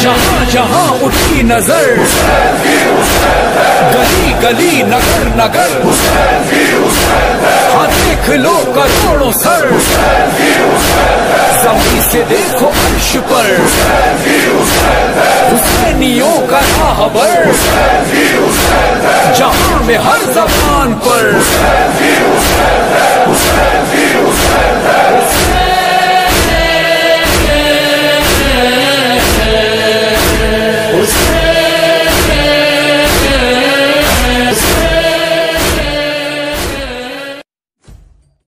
जहाँ जहाँ उठी नजर, गली गली नगर नगर, हाँ देख लो करोड़ों सर, जमीन से देखो अर्श पर, हुसैनियों का राहबर, जहाँ में हर ज़बान पर